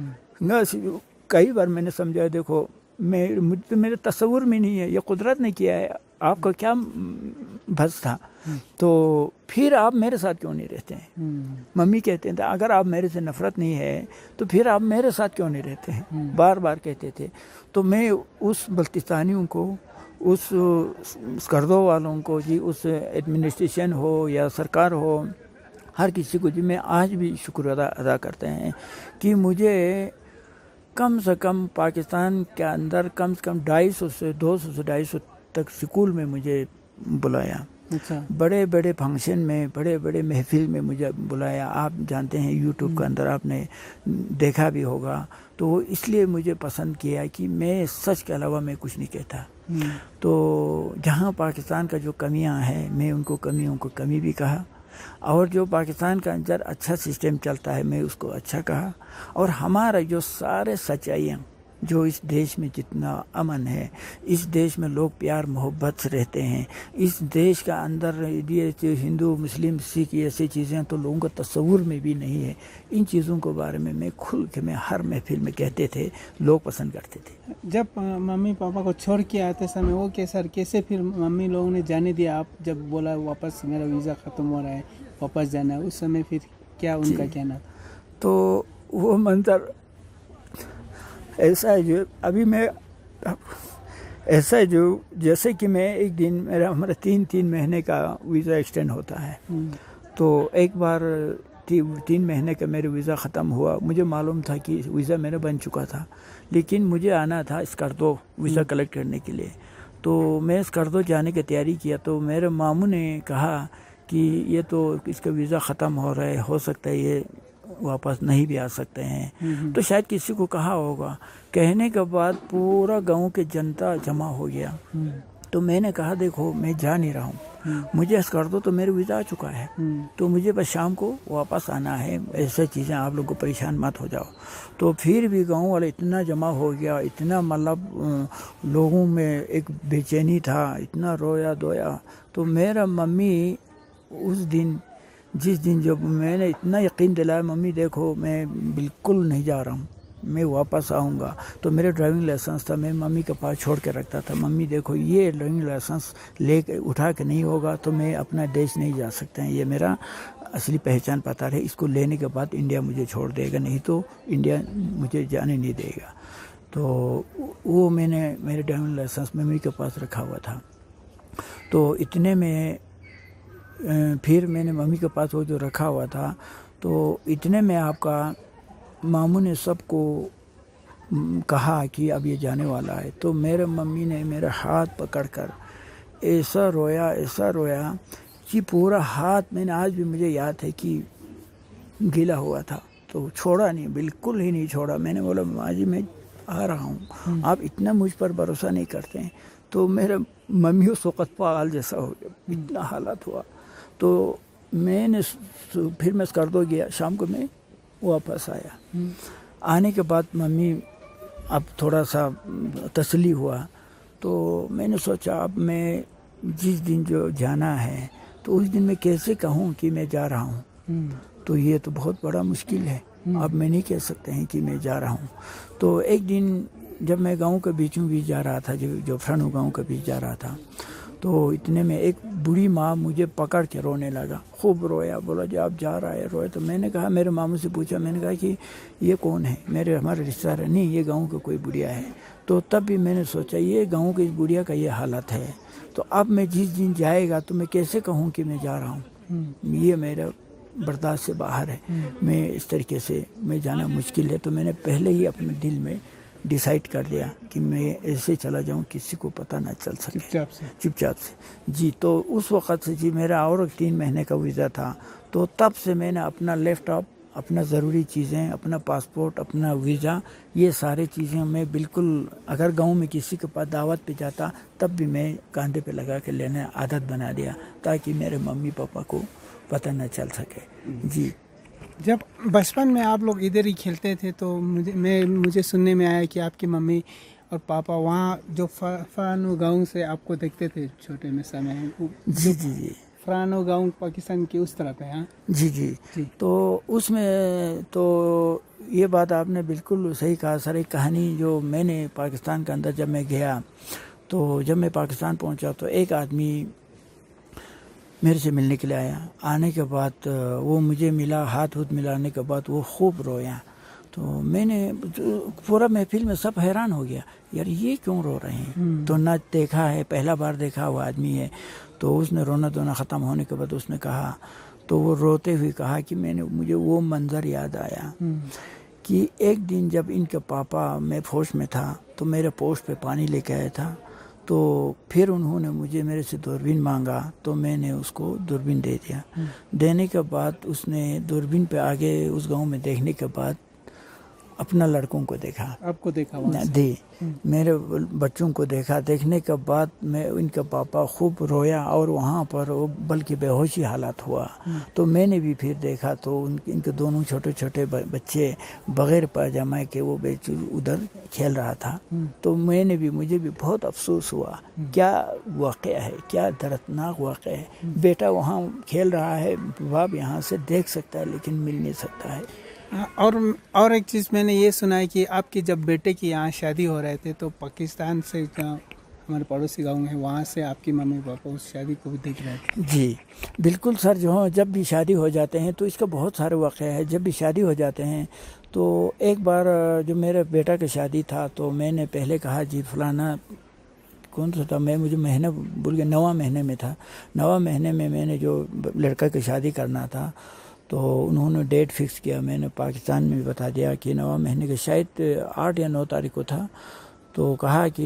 کئی بار میں نے سمجھایا دیکھو میرے تصور میں نہیں ہے, یہ قدرت نے کیا ہے, آپ کا کیا بس تھا, تو پھر آپ میرے ساتھ کیوں نہیں رہتے ہیں؟ ممی کہتے ہیں اگر آپ میرے سے نفرت نہیں ہے تو پھر آپ میرے ساتھ کیوں نہیں رہتے ہیں, بار بار کہتے تھے. تو میں اس بلتستانیوں کو, اس اسکردو والوں کو, جی اس ایڈمنسٹریشن ہو یا سرکار ہو, ہر کسی کو جی میں آج بھی شکر ادا کرتے ہیں کہ مجھے کم سے کم پاکستان کے اندر کم سے کم 250 سے 250 تک سکول میں مجھے بلایا. بڑے بڑے فنکشن میں, بڑے بڑے محفل میں مجھے بلایا. آپ جانتے ہیں یوٹیوب کے اندر آپ نے دیکھا بھی ہوگا, تو اس لیے مجھے پسند کیا کہ میں سچ کے علاوہ میں کچھ نہیں کہتا. تو جہاں پاکستان کا جو کمیاں ہیں میں ان کو کمیوں کو کمی بھی کہا, اور جو پاکستان کا اندر اچھا سسٹم چلتا ہے میں اس کو اچھا کہا, اور ہمارا جو سارے سچائیاں جو اس دیش میں جتنا امن ہے, اس دیش میں لوگ پیار محبت سے رہتے ہیں, اس دیش کا اندر یہ ہندو مسلم سکھ ایسی چیزیں تو لوگوں کا تصور میں بھی نہیں ہے. ان چیزوں کے بارے میں میں کھل کے میں ہر محفل میں کہتے تھے, لوگ پسند کرتے تھے. جب ممی پاپا کو چھوڑ کے آتے سمے وہ کیسے پھر ممی لوگوں نے جانے دیا, آپ جب بولا واپس میرا ویزا ختم ہو رہا ہے واپس جانا ہے, اس سمے پھر کیا ان کا کہنا تھا؟ تو وہ منظر ایسا ہے جو ابھی میں ایسا ہے جو جیسے کہ میں ایک دن ہمارا 3 مہینے کا ویزا ایکسٹینڈ ہوتا ہے, تو ایک بار 3 مہینے کا میرا ویزا ختم ہوا. مجھے معلوم تھا کہ ویزا میرا بن چکا تھا, لیکن مجھے آنا تھا اسکردو ویزا کلیکٹ کرنے کے لیے. تو میں اسکردو جانے کی تیاری کیا, تو میرے ماموں نے کہا کہ یہ تو اس کا ویزا ختم ہو رہا ہے, ہو سکتا ہے یہ واپس نہیں بھی آ سکتے ہیں. تو شاید کسی کو کہا ہوگا. کہنے کے بعد پورا گاؤں کے جنتا جمع ہو گیا. تو میں نے کہا دیکھو میں جا نہیں رہا ہوں, مجھے اسکردو تو میرا ویزا آ چکا ہے, تو مجھے بس شام کو واپس آنا ہے, ایسے چیزیں آپ لوگ کو پریشان مت ہو جاؤ. تو پھر بھی گاؤں والے اتنا جمع ہو گیا, اتنا مطلب لوگوں میں ایک بے چینی تھا, اتنا رویا دھویا. تو میرا ممی اس دن جس دن جب میں نے اتنا یقین دلایا ممی دیکھو میں بالکل نہیں جا رہا ہوں, میں واپس آؤں گا. تو میرے ڈرائیونگ لائسنس تھا, میں ممی کے پاس چھوڑ کے رکھتا تھا. ممی دیکھو یہ ڈرائیونگ لائسنس لے کے اٹھا کے نہیں ہوگا تو میں اپنا دیش نہیں جا سکتا ہے, یہ میرا اصلی پہچان پتہ ہے, اس کو لینے کے بعد انڈیا مجھے چھوڑ دے گا, نہیں تو انڈیا مجھے جانے نہیں دے گا. تو وہ میں نے میرے ڈرائیونگ لائسنس ممی کے پاس رکھا ہوا تھا. تو اتنے میں پھر میں نے ممی کے پاس وہ جو رکھا ہوا تھا, تو اتنے میں آپ کا ماموں نے سب کو کہا کہ اب یہ جانے والا ہے. تو میرے ممی نے میرا ہاتھ پکڑ کر ایسا رویا کہ پورا ہاتھ میں نے آج بھی مجھے یاد ہے کہ گیلا ہوا تھا. تو چھوڑا نہیں, بالکل ہی نہیں چھوڑا. میں نے بولا ماں جی میں آ رہا ہوں، آپ اتنا مجھ پر بھروسہ نہیں کرتے ہیں. تو میرے ممی اس وقت پاگل جیسا ہو گیا، اتنا حالت ہوا. تو میں نے پھر میں اسکردو گیا، شام کو میں واپس آیا. آنے کے بعد ممی اب تھوڑا سا تسلی ہوا. تو میں نے سوچا اب میں جس دن جو جانا ہے تو اس دن میں کیسے کہوں کہ میں جا رہا ہوں. تو یہ تو بہت بڑا مشکل ہے، اب میں نہیں کہہ سکتے ہیں کہ میں جا رہا ہوں. تو ایک دن جب میں گاؤں کے بیچوں بیچ جا رہا تھا، جو فرنو گاؤں کے بیچ جا رہا تھا، تو اتنے میں ایک بوڑھی ماں مجھے پکڑ کے رونے لگا، خوب رویا، بولا جی آپ جا رہا ہے، روئے. تو میں نے کہا، میرے ماموں سے پوچھا، میں نے کہا کہ یہ کون ہے؟ ہمارے رشتہ دار ہے. نہیں، یہ گاؤں کا کوئی بڑھیا ہے. تو تب بھی میں نے سوچا یہ گاؤں کے اس بڑھیا کا یہ حالت ہے، تو اب میں جس دن جائے گا تو میں کیسے کہوں کہ میں جا رہا ہوں؟ یہ میرا برداشت سے باہر ہے. میں اس طریقے سے میں جانا مشکل ہے. تو میں نے پہلے ہی اپنے دل میں ڈیسائیڈ کر دیا کہ میں ایسے چلا جاؤں کسی کو پتہ نہ چل سکے، چپ چاپ سے. جی تو اس وقت سے جی میرا اور 3 مہینے کا ویزا تھا. تو تب سے میں نے اپنا لیپ ٹاپ، اپنا ضروری چیزیں، اپنا پاسپورٹ، اپنا ویزا، یہ سارے چیزیں میں بالکل، اگر گاؤں میں کسی کے پاس دعوت پہ جاتا تب بھی میں کاندھے پہ لگا کے لینے عادت بنا دیا، تاکہ میرے ممی پاپا کو پتہ نہ چل سکے. جی جب بچپن میں آپ لوگ ادھر ہی کھیلتے تھے تو مجھے سننے میں آیا کہ آپ کی ممی اور پاپا وہاں جو فرانو گاؤں سے آپ کو دیکھتے تھے چھوٹے میں سمے. جی جی جی فرانو گاؤں پاکستان کی اس طرف ہے. ہاں جی جی. تو اس میں تو یہ بات آپ نے بالکل صحیح کہا سر. ایک کہانی جو میں نے پاکستان کے اندر جب میں گیا، تو جب میں پاکستان پہنچا تو ایک آدمی میرے سے ملنے کے لیے آیا. آنے کے بعد وہ مجھے ملا، ہاتھ ملانے کے بعد وہ خوب رویا. تو میں نے پورا محفل میں سب حیران ہو گیا، یار یہ کیوں رو رہے ہیں؟ تو نہ دیکھا ہے، پہلا بار دیکھا وہ آدمی ہے. تو اس نے رونا دھونا ختم ہونے کے بعد اس نے کہا، تو وہ روتے ہوئے کہا کہ مجھے وہ منظر یاد آیا کہ ایک دن جب ان کے پاپا، میں فوج میں تھا تو میرے پوسٹ پہ پانی لے کے آیا تھا. تو پھر انہوں نے مجھے میرے سے دوربین مانگا، تو میں نے اس کو دوربین دے دیا. دینے کے بعد اس نے دوربین پہ آگے اس گاؤں میں دیکھنے کے بعد اپنا لڑکوں کو دیکھا، آپ کو دیکھا دی میرے بچوں کو دیکھا. دیکھنے کے بعد میں ان کا پاپا خوب رویا اور وہاں پر وہ بلکہ بے ہوشی حالت ہوا. تو میں نے بھی پھر دیکھا تو ان کے دونوں چھوٹے چھوٹے بچے بغیر پاجامہ کے وہ ادھر کھیل رہا تھا. تو مجھے بھی بہت افسوس ہوا. کیا واقعہ ہے، کیا دردناک واقعہ ہے. بیٹا وہاں کھیل رہا ہے، باپ یہاں سے دیکھ سکتا ہے لیکن مل نہیں سکتا ہے. اور ایک چیز میں نے یہ سنا ہے کہ آپ کی جب بیٹے کی یہاں شادی ہو رہے تھے تو پاکستان سے ہمارے پڑوسی گاؤں ہے، وہاں سے آپ کی ممی پاپا اس شادی کو بھی دیکھ رہے تھے. جی بالکل سر. جب بھی شادی ہو جاتے ہیں تو اس کا بہت سارے واقعہ ہے. جب بھی شادی ہو جاتے ہیں تو ایک بار جو میرے بیٹا کی شادی تھا تو میں نے پہلے کہا جی فلانا کون سا تھا، مجھے مہینہ بھول گیا، 9واں مہینے میں تھا. 9واں مہینے میں نے جو لڑکا کی شادی کرنا تھا تو انہوں نے ڈیٹ فکس کیا. میں نے پاکستان میں بتا دیا کہ 9واں مہینے کے شاید 8 یا 9 تاریخ کو تھا. تو کہا کہ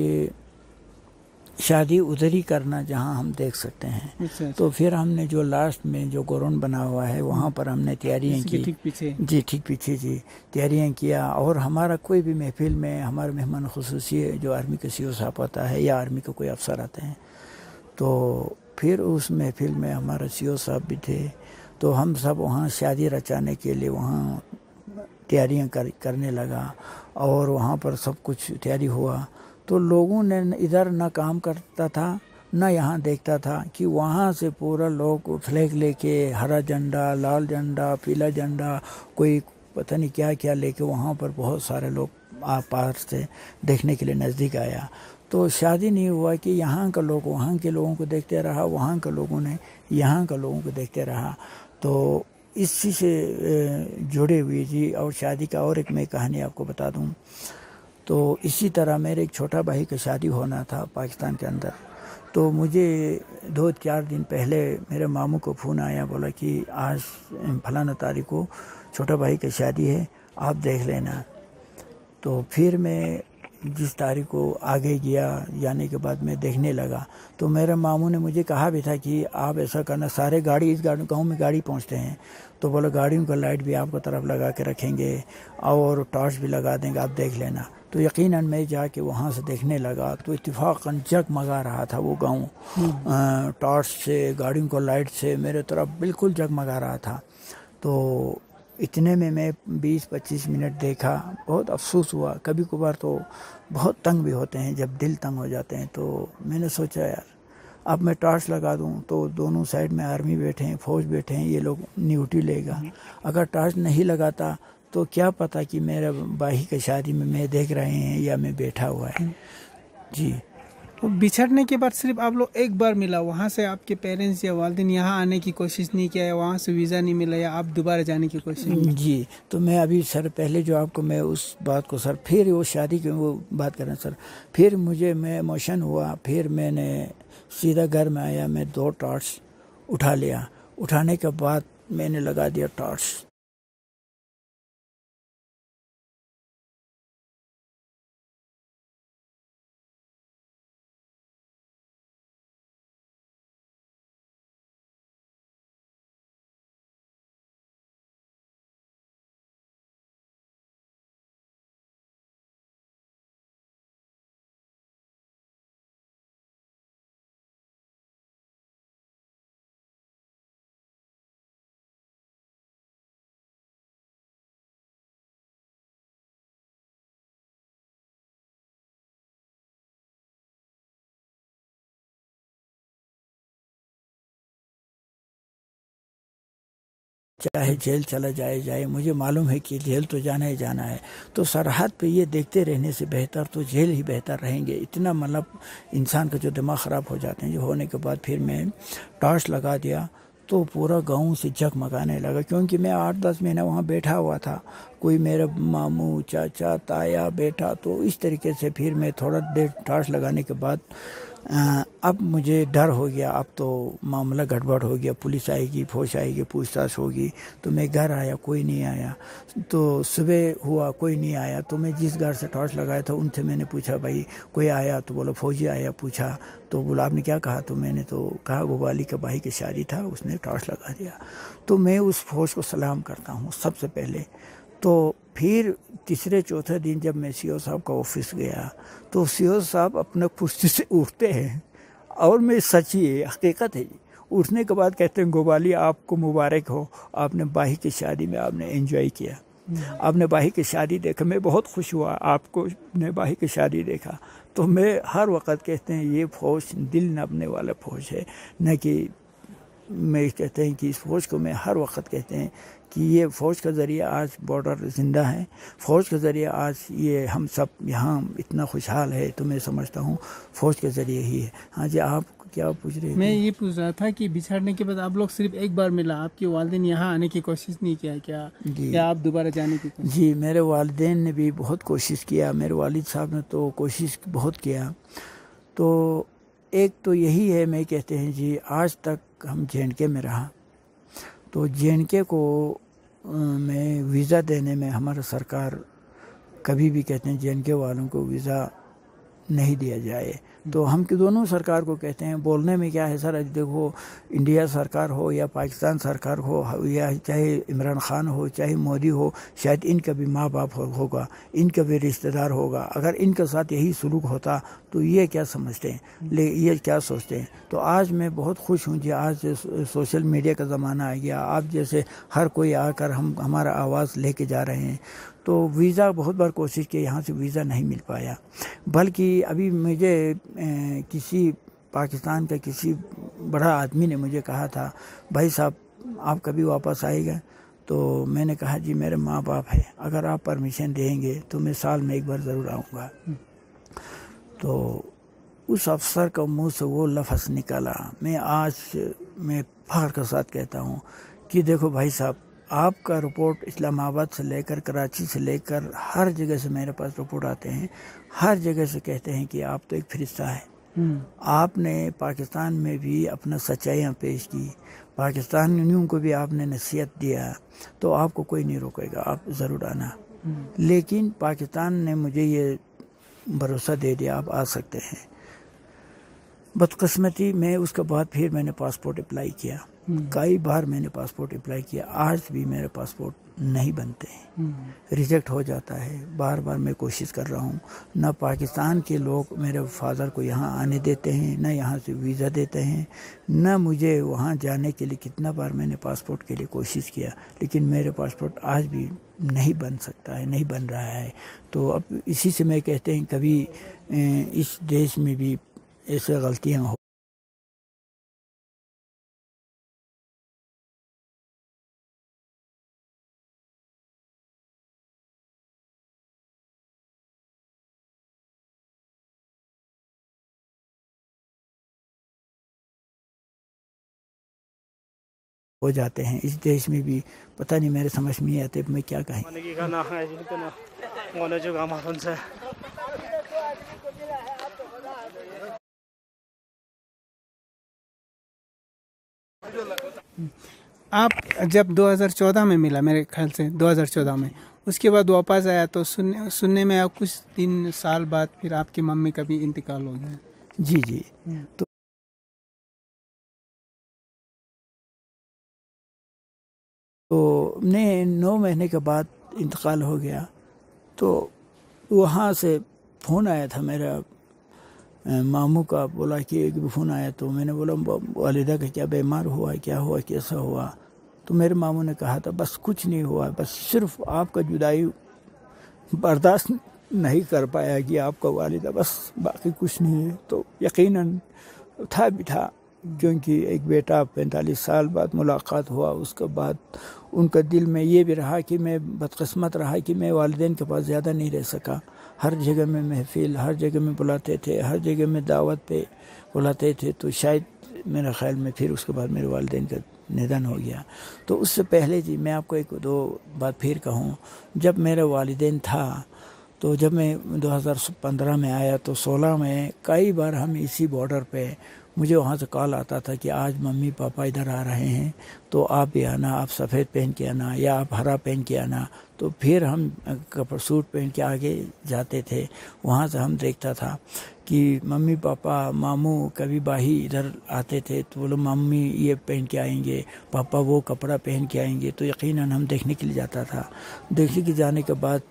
شادی ادھر ہی کرنا جہاں ہم دیکھ سکتے ہیں. تو پھر ہم نے جو لاسٹ میں جو گورون بنا ہوا ہے وہاں پر ہم نے تیاریاں کی. جی ٹھیک پیچھے جی تیاریاں کیا. اور ہمارا کوئی بھی محفل میں ہمارے مہمان خصوصی جو آرمی کا CO صاحب آتا ہے یا آرمی کا کوئی افسر آتے ہیں، تو پھر اس محفل میں ہمارا CO صاحب بھی تھے. تو ہم سب وہاں شادی رچانے کے لیے وہاں تیاریاں کرنے لگا اور وہاں پر سب کچھ تیاری ہوا. تو لوگوں نے ادھر نہ کام کرتا تھا نہ یہاں دیکھتا تھا کہ وہاں سے پورا لوگ فلیگ لے کے، ہرا جھنڈا، لال جھنڈا، پیلا جھنڈا، کوئی پتہ نہیں کیا کیا لے کے وہاں پر بہت سارے لوگ پاس سے دیکھنے کے لیے نزدیک آیا. تو شادی نہیں ہوا کہ یہاں کا لوگ وہاں کے لوگوں کو دیکھتے رہا، وہاں کے لوگوں نے یہاں کے لوگوں کو دیکھتے رہا. تو اسی سے جڑے ہوئے جی. اور شادی کا اور ایک میں کہانی آپ کو بتا دوں. تو اسی طرح میرے ایک چھوٹا بھائی کا شادی ہونا تھا پاکستان کے اندر. تو مجھے 2-4 دن پہلے میرے ماموں کو فون آیا، بولا کہ آج فلانا تاریخ کو چھوٹا بھائی کی شادی ہے، آپ دیکھ لینا. تو پھر میں جس تاریخ کو آگے گیا جانے کے بعد میں دیکھنے لگا تو میرے ماموں نے مجھے کہا بھی تھا کہ آپ ایسا کرنا سارے گاڑی اس گاؤں میں گاڑی پہنچتے ہیں تو بولے گاڑیوں کا لائٹ بھی آپ کو طرف لگا کے رکھیں گے اور ٹارچ بھی لگا دیں گے آپ دیکھ لینا. تو یقیناً میں جا کے وہاں سے دیکھنے لگا تو اتفاقاً جگمگا رہا تھا وہ گاؤں ٹارچ سے گاڑیوں کو لائٹ سے میرے طرف بالکل جگمگا رہا تھا. تو اتنے میں 20-25 منٹ دیکھا. بہت افسوس ہوا. کبھی کبھار تو بہت تنگ بھی ہوتے ہیں جب دل تنگ ہو جاتے ہیں. تو میں نے سوچا یار اب میں ٹارچ لگا دوں تو دونوں سائڈ میں آرمی بیٹھے ہیں فوج بیٹھے ہیں یہ لوگ ڈیوٹی لے گا. اگر ٹارچ نہیں لگاتا تو کیا پتہ کہ میرے بھائی کی شادی میں دیکھ رہے ہیں یا میں بیٹھا ہوا ہے. جی بچھڑنے کے بعد صرف آپ لوگ ایک بار ملا وہاں سے آپ کے پیرنٹس یا والدین یہاں آنے کی کوشش نہیں کیا یا وہاں سے ویزا نہیں ملا یا آپ دوبارہ جانے کی کوشش نہیں؟ جی تو میں ابھی سر پہلے جو آپ کو میں اس بات کو سر پھر وہ شادی کی وہ بات کر رہا ہوں سر. پھر مجھے میں ایموشن ہوا. پھر میں نے سیدھا گھر میں آیا. میں 2 ٹارچ اٹھا لیا. اٹھانے کے بعد میں نے لگا دیا ٹارچ. چاہے جیل چلا جائے مجھے معلوم ہے کہ جیل تو جانا ہی جانا ہے. تو سرحد پہ یہ دیکھتے رہنے سے بہتر تو جیل ہی بہتر رہیں گے. اتنا مطلب انسان کا جو دماغ خراب ہو جاتے ہیں. جو ہونے کے بعد پھر میں ٹارچ لگا دیا تو پورا گاؤں سے جگمگانے لگا. کیونکہ میں 8-10 مہینہ وہاں بیٹھا ہوا تھا. کوئی میرا ماموں چاچا تایا بیٹا. تو اس طریقے سے پھر میں تھوڑا دیر ٹارچ لگانے کے بعد اب مجھے ڈر ہو گیا. اب تو معاملہ گڑبڑ ہو گیا. پولیس آئے گی فوج آئے گی پوچھ تاچھ ہوگی. تو میں گھر آیا کوئی نہیں آیا. تو صبح ہوا کوئی نہیں آیا. تو میں جس گھر سے ٹارچ لگایا تھا ان سے میں نے پوچھا بھائی کوئی آیا؟ تو بولا فوجی آیا. پوچھا تو بولا آپ نے کیا کہا؟ تو میں نے تو کہا وہ والی کا بھائی کی شادی تھا اس نے ٹارچ لگا دیا. تو میں اس فوج کو سلام کرتا ہوں سب سے پہلے. تو پھر تیسرے چوتھے دن جب میں سی او صاحب کا آفس گیا تو سی او صاحب اپنے کرسی سے اٹھتے ہیں اور میں سچ ہی حقیقت ہے. اٹھنے کے بعد کہتے ہیں گوبالی آپ کو مبارک ہو. آپ نے بھائی کی شادی میں آپ نے انجوائے کیا. آپ نے بھائی کی شادی دیکھا. میں بہت خوش ہوا آپ کو نے بھائی کی شادی دیکھا. تو میں ہر وقت کہتے ہیں یہ فوج دل نبنے والا فوج ہے. نہ کہ میں کہتے ہیں کہ اس فوج کو میں ہر وقت کہتے ہیں کہ یہ فوج کا ذریعہ آج بارڈر زندہ ہے. فوج کے ذریعہ آج یہ ہم سب یہاں اتنا خوشحال ہے. تو میں سمجھتا ہوں فوج کے ذریعے ہی ہے. ہاں جی آپ کیا پوچھ رہے ہیں؟ میں یہ پوچھ رہا تھا کہ بچھڑنے کے بعد آپ لوگ صرف ایک بار ملا. آپ کے والدین یہاں آنے کی کوشش نہیں کیا کیا یا آپ دوبارہ جانے کی کوشش؟ جی میرے والدین نے بھی بہت کوشش کیا. میرے والد صاحب نے تو کوشش بہت کیا. تو ایک تو یہی ہے میں کہتے ہیں جی آج تک ہم JNK میں رہا. تو JNK کو میں ویزا دینے میں ہمارا سرکار کبھی بھی کہتے ہیں JNK والوں کو ویزا نہیں دیا جائے. تو ہم کے دونوں سرکار کو کہتے ہیں بولنے میں کیا ہے سر. دیکھو انڈیا سرکار ہو یا پاکستان سرکار ہو یا چاہے عمران خان ہو چاہے مودی ہو شاید ان کا بھی ماں باپ ہوگا ان کا بھی رشتہ دار ہوگا. اگر ان کے ساتھ یہی سلوک ہوتا تو یہ کیا سمجھتے ہیں یہ کیا سوچتے ہیں. تو آج میں بہت خوش ہوں جی. آج سوشل میڈیا کا زمانہ آ گیا. آپ جیسے ہر کوئی آ کر ہمارا آواز لے کے جا رہے ہیں. تو ویزا بہت بار کوشش کی یہاں سے ویزا نہیں مل پایا. بلکہ ابھی مجھے کسی پاکستان کا کسی بڑا آدمی نے مجھے کہا تھا بھائی صاحب آپ کبھی واپس آئے گا؟ تو میں نے کہا جی میرے ماں باپ ہے اگر آپ پرمیشن دیں گے تو میں سال میں ایک بار ضرور آؤں گا. تو اس افسر کا منہ سے وہ لفظ نکلا. میں آج میں فخر کے ساتھ کہتا ہوں کہ دیکھو بھائی صاحب آپ کا رپورٹ اسلام آباد سے لے کر کراچی سے لے کر ہر جگہ سے میرے پاس رپورٹ آتے ہیں. ہر جگہ سے کہتے ہیں کہ آپ تو ایک فرشتہ ہے. آپ نے پاکستان میں بھی اپنا سچائیاں پیش کی. پاکستانیوں کو بھی آپ نے نصیحت دیا. تو آپ کو کوئی نہیں روکے گا آپ ضرور آنا. لیکن پاکستان نے مجھے یہ भरोसा दे दिया आप आ सकते हैं। बदकिस्मती में उसके बाद फिर मैंने पासपोर्ट अप्लाई किया, कई बार मैंने पासपोर्ट अप्लाई किया, आज भी मेरे पासपोर्ट नहीं बनते हैं, रिजेक्ट हो जाता है। बार बार मैं कोशिश कर रहा हूँ, न पाकिस्तान के लोग मेरे फादर को यहाँ आने देते हैं, न यहाँ से वीज़ा देते हैं, न मुझे वहाँ जाने के लिए कितना बार मैंने पासपोर्ट के लिए कोशिश किया, लेकिन मेरे पासपोर्ट आज भी नहीं बन सकता है, नहीं बन रहा है। तो अब इसी से मैं कहते हैं कभी इस देश में भी ऐसे गलतियाँ हो। हो जाते हैं इस देश में भी, पता नहीं मेरे समझ में नहीं आते मैं क्या कहें। आप जब 2014 में मिला, मेरे ख्याल से 2014 में, उसके बाद वापस आया तो सुनने में कुछ 3 साल बाद फिर आपकी मम्मी का भी इंतकाल हो गया। जी जी। तो ने 9 महीने के बाद इंतकाल हो गया। तो वहाँ से फ़ोन आया था मेरा मामू का, बोला कि एक भी फ़ोन आया। तो मैंने बोला वालिदा का क्या बीमार हुआ, क्या हुआ, कैसा हुआ? तो मेरे मामू ने कहा था बस कुछ नहीं हुआ, बस सिर्फ आपका जुदाई बर्दाश्त नहीं कर पाया कि आपका वालिदा, बस बाकी कुछ नहीं है। तो यकीनन था भी था, क्योंकि एक बेटा 45 साल बाद मुलाकात हुआ, उसके बाद उनका दिल में ये भी रहा कि मैं बदकिस्मत रहा कि मैं वालिदैन के पास ज़्यादा नहीं रह सका। हर जगह में महफिल, हर जगह में बुलाते थे, हर जगह में दावत पे बुलाते थे। तो शायद मेरा ख्याल में फिर उसके बाद मेरे वालिदैन का निधन हो गया। तो उससे पहले जी मैं आपको 1-2 बात फिर कहूँ। जब मेरा वालिदैन था, तो जब मैं 2015 में आया तो 16 में कई बार हम इसी बॉर्डर पे, मुझे वहाँ से कॉल आता था कि आज मम्मी पापा इधर आ रहे हैं, तो आप भी आना, आप सफ़ेद पहन के आना या आप हरा पहन के आना। तो फिर हम कपड़ा सूट पहन के आगे जाते थे। वहाँ से हम देखता था कि मम्मी पापा मामू कभी बाही इधर आते थे तो बोलो मम्मी ये पहन के आएंगे, पापा वो कपड़ा पहन के आएंगे। तो यकीनन हम देखने के लिए जाता था। देखने के जाने के बाद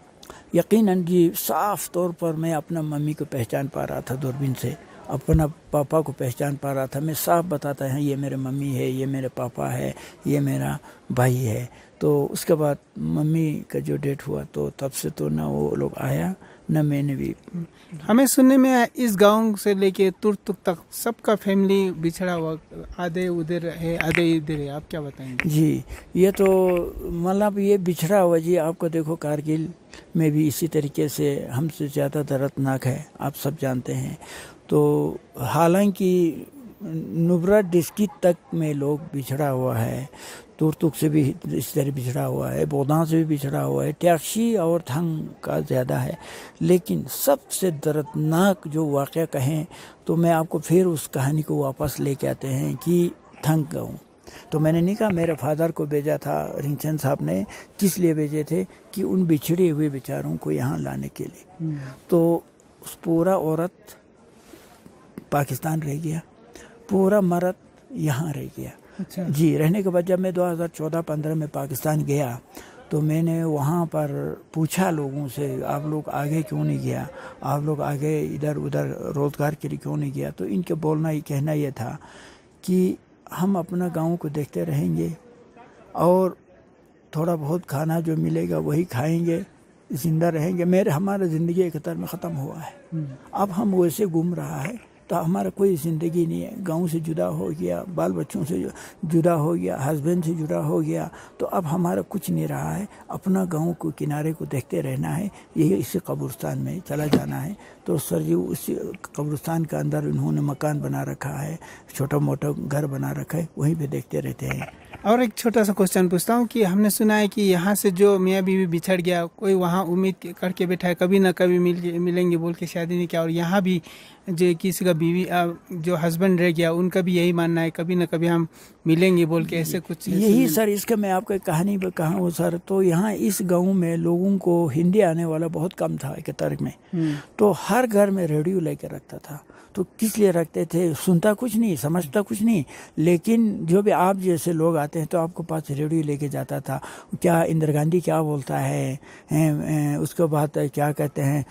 यकीनन जी साफ़ तौर पर मैं अपना मम्मी को पहचान पा रहा था, दूरबीन से अपना पापा को पहचान पा रहा था। मैं साफ बताता है ये मेरे मम्मी है, ये मेरे पापा है, ये मेरा भाई है। तो उसके बाद मम्मी का जो डेथ हुआ तो तब से तो ना वो लोग आया ना मैंने भी। हमें सुनने में आया इस गांव से लेके तुर्तुक तक सबका फैमिली बिछड़ा हुआ, आधे उधर है आधे इधर है, आप क्या बताएंगे? जी ये तो मतलब ये बिछड़ा हुआ जी, आपको देखो कारगिल में भी इसी तरीके से हमसे ज़्यादा दर्दनाक है, आप सब जानते हैं। तो हालांकि नुब्रा डिस्ट्रिक्ट तक में लोग बिछड़ा हुआ है, तुर्तुक से भी इस तरह बिछड़ा हुआ है, बोदां से भी बिछड़ा हुआ है, ट्याक्शी और थंग का ज़्यादा है। लेकिन सबसे दर्दनाक जो वाक़या कहें तो मैं आपको फिर उस कहानी को वापस लेके आते हैं कि थंग गाँव। तो मैंने नहीं कहा, मेरे फादर को भेजा था रिंगचंद साहब ने, किस लिए भेजे थे कि उन बिछड़े हुए बेचारों को यहाँ लाने के लिए। तो उस पूरा औरत पाकिस्तान रह गया, पूरा मर्द यहाँ रह गया। अच्छा। जी रहने के बाद जब मैं 2014-15 में पाकिस्तान गया तो मैंने वहाँ पर पूछा लोगों से, आप लोग आगे क्यों नहीं गया, आप लोग आगे इधर उधर रोज़गार के लिए क्यों नहीं गया? तो इनके बोलना ही कहना ये था कि हम अपना गाँव को देखते रहेंगे और थोड़ा बहुत खाना जो मिलेगा वही खाएंगे, ज़िंदा रहेंगे। हमारा ज़िंदगी एक कतर में ख़त्म हुआ है, अब हम वैसे घूम रहा है तो हमारा कोई ज़िंदगी नहीं है। गांव से जुदा हो गया, बाल बच्चों से जुदा हो गया, हस्बैंड से जुदा हो गया, तो अब हमारा कुछ नहीं रहा है। अपना गांव को किनारे को देखते रहना है, यही इसी कब्रिस्तान में चला जाना है। तो सर जी उसी कब्रिस्तान के अंदर इन्होंने मकान बना रखा है, छोटा मोटा घर बना रखा है, वहीं पे देखते रहते हैं। और एक छोटा सा क्वेश्चन पूछता हूँ कि हमने सुना है कि यहाँ से जो मियाँ बीवी बिछड़ गया, कोई वहाँ उम्मीद करके बैठा है कभी ना कभी मिलेंगे बोल के शादी नहीं किया, और यहाँ भी जो किसी का बीवी जो हस्बैंड रह गया उनका भी यही मानना है कभी ना कभी हम मिलेंगे बोल के ऐसे कुछ? यही सर, इसका मैं आपको एक कहानी कहूँ सर। तो यहाँ इस गांव में लोगों को हिंदी आने वाला बहुत कम था 71 में। तो हर घर में रेडियो लेके रखता था। तो किस लिए रखते थे? सुनता कुछ नहीं, समझता कुछ नहीं, लेकिन जो भी आप जैसे लोग आते हैं तो आपको पास रेडियो लेके जाता था। क्या इंदिरा गांधी क्या बोलता है, उसके बाद क्या कहते हैं,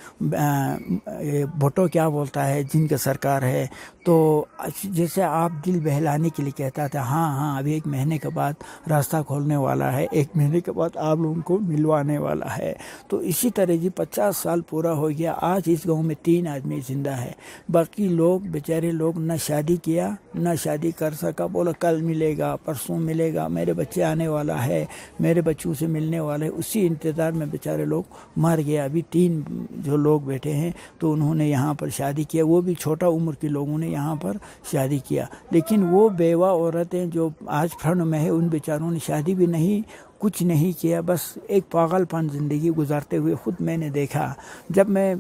भुट्टो क्या बोलता है जिनका सरकार है। तो जैसे आप दिल बहलाने के लिए कहता था, हाँ अभी 1 महीने के बाद रास्ता खोलने वाला है, 1 महीने के बाद आप लोगों को मिलवाने वाला है। तो इसी तरह जी 50 साल पूरा हो गया। आज इस गांव में 3 आदमी जिंदा है, बाकी लोग बेचारे लोग न शादी किया न शादी कर सका। बोला कल मिलेगा, परसों मिलेगा, मेरे बच्चे आने वाला है, मेरे बच्चों से मिलने वाले है, उसी इंतज़ार में बेचारे लोग मर गए। अभी 3 जो लोग बैठे हैं तो उन्होंने यहाँ पर शादी किया, वो भी छोटा उम्र के लोगों ने यहाँ पर शादी किया। लेकिन वो बेवा औरतें जो आज फ्रंट में है, उन बेचारों ने शादी भी नहीं, कुछ नहीं किया, बस एक पागलपन ज़िंदगी गुजारते हुए खुद मैंने देखा। जब मैं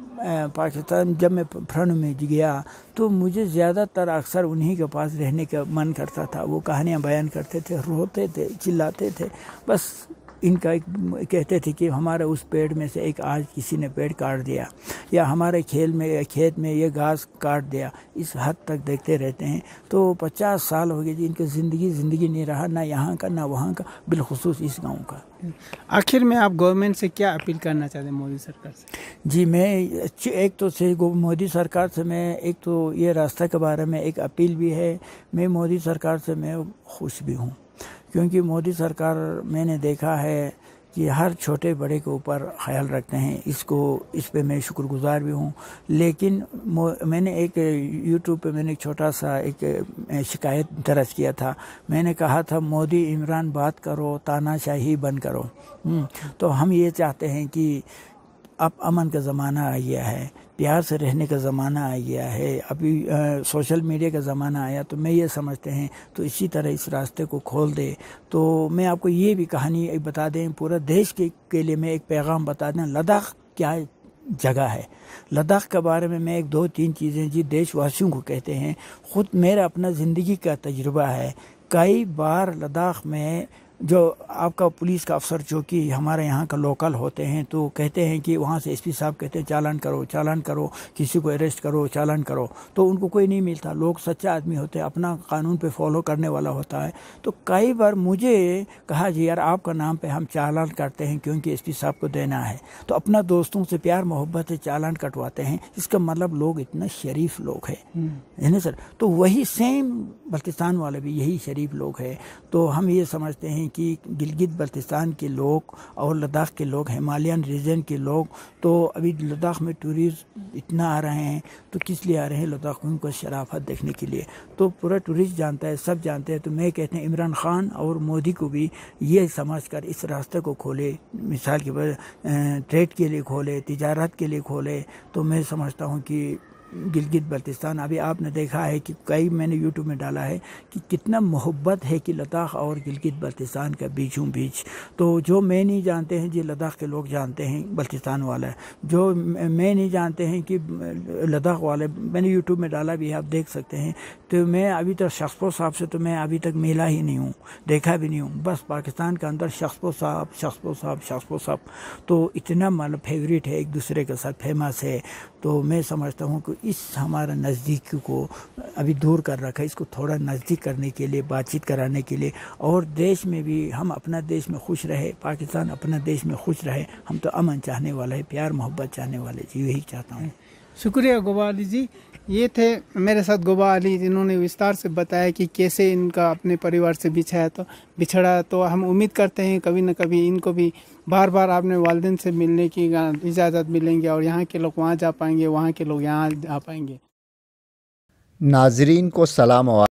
पाकिस्तान जब मैं फ्रंट में गया तो मुझे ज़्यादातर अक्सर उन्हीं के पास रहने का मन करता था। वो कहानियाँ बयान करते थे, रोते थे, चिल्लाते थे। बस इनका एक कहते थे कि हमारे उस पेड़ में से एक आज किसी ने पेड़ काट दिया, या हमारे खेत में ये घास काट दिया, इस हद तक देखते रहते हैं। तो 50 साल हो गए जी, इनकी ज़िंदगी नहीं रहा, ना यहाँ का ना वहाँ का, बिलखुसूस इस गांव का। आखिर में आप गवर्नमेंट से क्या अपील करना चाहते हैं, मोदी सरकार से? जी मैं एक तो से मोदी सरकार से मैं एक तो ये रास्ता के बारे में एक अपील भी है। मैं मोदी सरकार से मैं खुश भी हूँ, क्योंकि मोदी सरकार मैंने देखा है कि हर छोटे बड़े के ऊपर ख्याल रखते हैं। इस पे मैं शुक्रगुजार भी हूँ। लेकिन मैंने एक यूट्यूब पे मैंने एक छोटा सा एक शिकायत दर्ज किया था। मैंने कहा था मोदी इमरान बात करो, तानाशाही बंद करो। तो हम ये चाहते हैं कि अब अमन का ज़माना आ गया है, प्यार से रहने का ज़माना आ गया है। अभी सोशल मीडिया का ज़माना आया, तो मैं ये समझते हैं तो इसी तरह इस रास्ते को खोल दे। तो मैं आपको ये भी कहानी बता दें, पूरा देश के लिए मैं एक पैगाम बता दें, लद्दाख क्या जगह है। लद्दाख के बारे में मैं 1-2-3 चीज़ें जी देशवासियों को कहते हैं। ख़ुद मेरा अपना ज़िंदगी का तजुर्बा है। कई बार लद्दाख में जो आपका पुलिस का अफसर जो कि हमारे यहाँ का लोकल होते हैं, तो कहते हैं कि वहाँ से एसपी साहब कहते हैं चालान करो, किसी को अरेस्ट करो, चालान करो, तो उनको कोई नहीं मिलता। लोग सच्चा आदमी होते हैं, अपना कानून पे फॉलो करने वाला होता है। तो कई बार मुझे कहा जी यार आपका नाम पे हम चालान करते हैं क्योंकि एसपी साहब को देना है, तो अपना दोस्तों से प्यार मोहब्बत से चालान कटवाते हैं। इसका मतलब लोग इतना शरीफ लोग है ना सर। तो वही सेम बल्तिस्तान वाले भी यही शरीफ लोग हैं। तो हम ये समझते हैं कि गिलगित बल्तिस्तान के लोग और लद्दाख के लोग, हिमालयन रीजन के लोग, तो अभी लद्दाख में टूरिस्ट इतना आ रहे हैं, तो किस लिए आ रहे हैं? लद्दाखियों को शराफत देखने के लिए। तो पूरा टूरिस्ट जानता है, सब जानते हैं। तो मैं कहते हैं इमरान खान और मोदी को भी ये समझकर इस रास्ते को खोले, मिसाल के बाद ट्रेड के लिए खोले, तिजारत के लिए खोले। तो मैं समझता हूँ कि गिलगित बल्तिस्तान, अभी आपने देखा है कि कई मैंने यूट्यूब में डाला है कि कितना मोहब्बत है कि लद्दाख और गिलगित बल्तिस्तान का बीचों बीच। तो जो मैं नहीं जानते हैं जी लद्दाख के लोग जानते हैं बल्तिस्तान वाला, जो मैं नहीं जानते हैं कि लद्दाख वाले, मैंने यूट्यूब में डाला भी है, आप देख सकते हैं। तो मैं अभी तक शख्सपो साहब से तो मैं अभी तक मिला ही नहीं हूँ, देखा भी नहीं हूँ। बस पाकिस्तान के अंदर शख्सपो साहब तो इतना मतलब फेवरेट है, एक दूसरे के साथ फेमस है। तो मैं समझता हूँ कि इस हमारा नज़दीक को अभी दूर कर रखा है, इसको थोड़ा नज़दीक करने के लिए, बातचीत कराने के लिए, और देश में भी हम अपना देश में खुश रहे, पाकिस्तान अपना देश में खुश रहे। हम तो अमन चाहने वाले हैं, प्यार मोहब्बत चाहने वाले जी, यही चाहता हूँ। शुक्रिया गोबा अली जी। ये थे मेरे साथ गोबा अली, जिन्होंने विस्तार से बताया कि कैसे इनका अपने परिवार से बिछड़ा। तो हम उम्मीद करते हैं कभी न कभी इनको भी बार बार अपने वालिदैन से मिलने की इजाज़त मिलेंगे, और यहाँ के लोग वहाँ जा पाएंगे, वहाँ के लोग यहाँ आ पाएंगे। नाजरीन को सलाम।